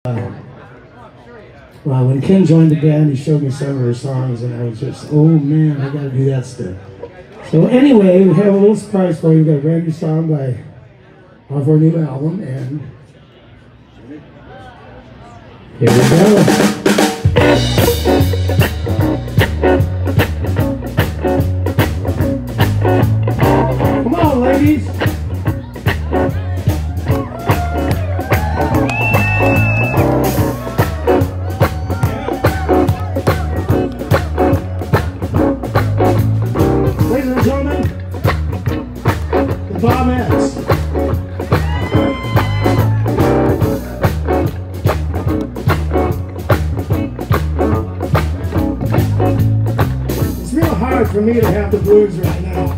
Well, when Ken joined the band, he showed me some of her songs, and I was just, oh man, I gotta do that stuff. So anyway, we have a little surprise for you. We've got a brand new song off our new album, and here we go. Come on, ladies. It's real hard for me to have the blues right now.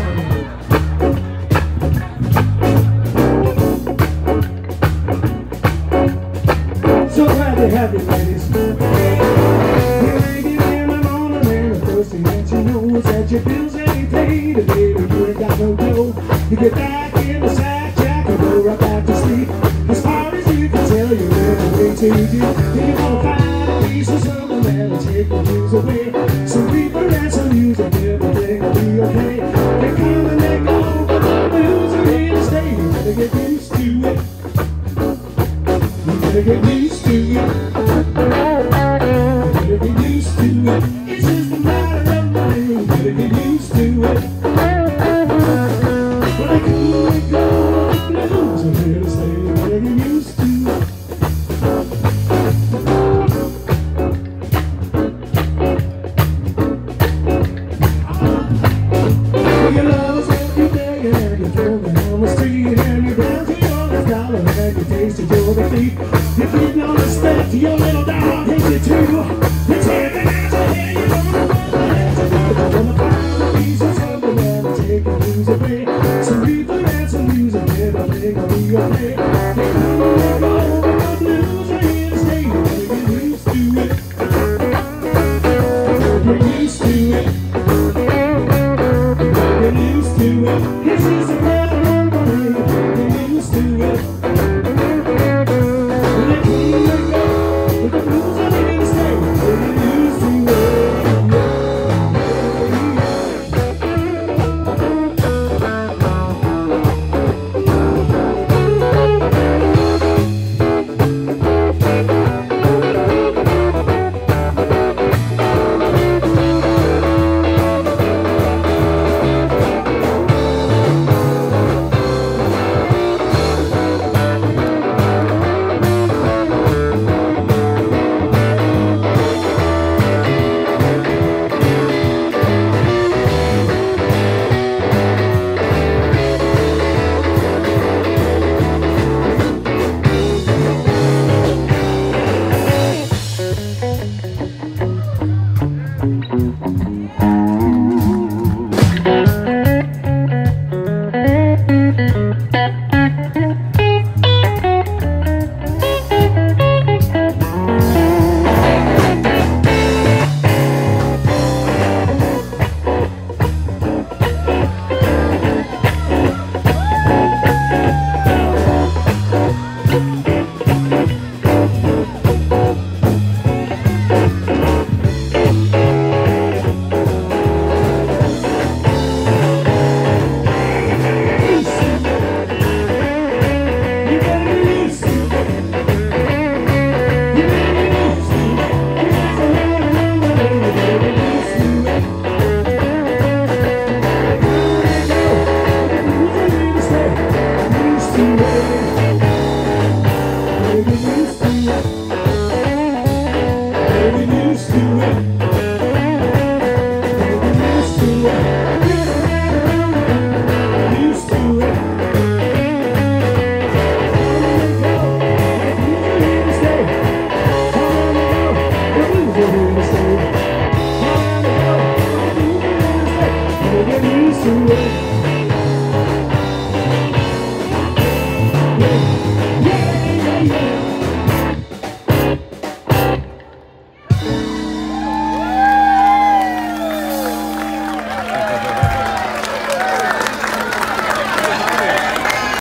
So glad to have you, ladies. You're making in the morning and the first thing that you know is that your bills ain't paid and baby you ain't got no dough. You get back in the sack, Jack, and go right back to sleep. As far as you can tell, you're living way too deep. Then you wanna find a piece of something that'll take the blues away. Some people and some music, everything will be okay. They come and they go, but the blues are here to stay. You better get used to it. You better get used to it. You better get used to it. It's just a matter of money. You better get used to it. When they come and they go, the blues are here to stay. You better get used to it. Your lovers left you begging and you throw them on the street and you're down to your last dollar and you tasted your defeat. You're feeding on respect to your little dog hates you too. It's every night you hear you on the road. Wanna find a piece of something that'll take the blues away. Some people and some music, everything will be okay. They come and they go, but the blues are here to stay. You better get used to it. Get used to it. Get used to it. It's just a matter of money. Get used to it. When they come and they go, but the blues are here to stay. Get used to it. Get used to it.